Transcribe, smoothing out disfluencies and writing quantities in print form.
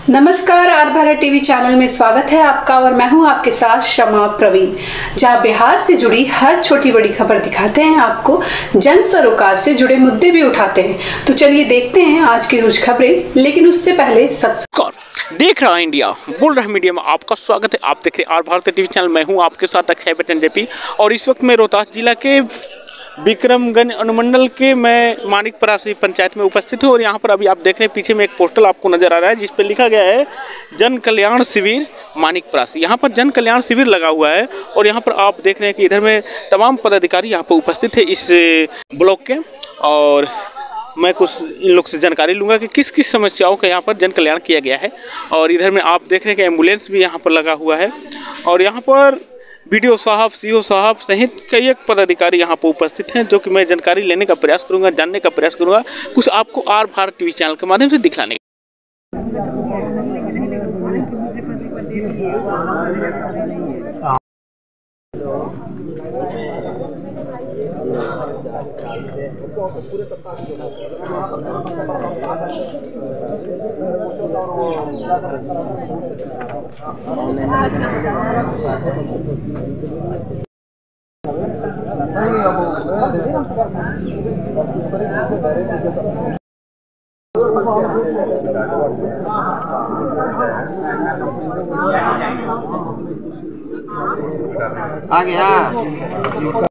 नमस्कार, are Bharat TV channel में स्वागत है आपका और मैं हूं आपके साथ शमा प्रवीण, जहां बिहार से जुड़ी हर छोटी बड़ी खबर दिखाते हैं आपको, जन सरोकार से जुड़े मुद्दे भी उठाते हैं। तो चलिए देखते हैं आज की कुछ खबरें, लेकिन उससे पहले देख रहा है इंडिया बोल रहा है मीडिया में आपका स्वागत है। आप देख रहे आर भारत टीवी चैनल, मैं हूं आपके साथ अक्षय बच्चन जेपी। और इस वक्त मैं रोहतास जिला के विक्रमगंज अनुमंडल के मैं मानिकपरासी पंचायत में उपस्थित हूँ। और यहाँ पर अभी आप देख रहे हैं पीछे में एक पोस्टर आपको नजर आ रहा है जिस पर लिखा गया है जन कल्याण शिविर मानिकपरासी। यहाँ पर जन कल्याण शिविर लगा हुआ है और यहाँ पर आप देख रहे हैं कि इधर में तमाम पदाधिकारी यहाँ पर उपस्थित है इस ब्लॉक के। और मैं कुछ इन लोग से जानकारी लूँगा कि किस किस समस्याओं का यहाँ पर जन कल्याण किया गया है। और इधर में आप देख रहे हैं कि एम्बुलेंस भी यहाँ पर लगा हुआ है और यहाँ पर बीडीओ साहब, सीओ साहब सहित कई एक पदाधिकारी यहाँ पर उपस्थित हैं, जो कि मैं जानकारी लेने का प्रयास करूँगा, जानने का प्रयास करूँगा, कुछ आपको आर भारत टीवी चैनल के माध्यम से दिखलाने का। आ गया।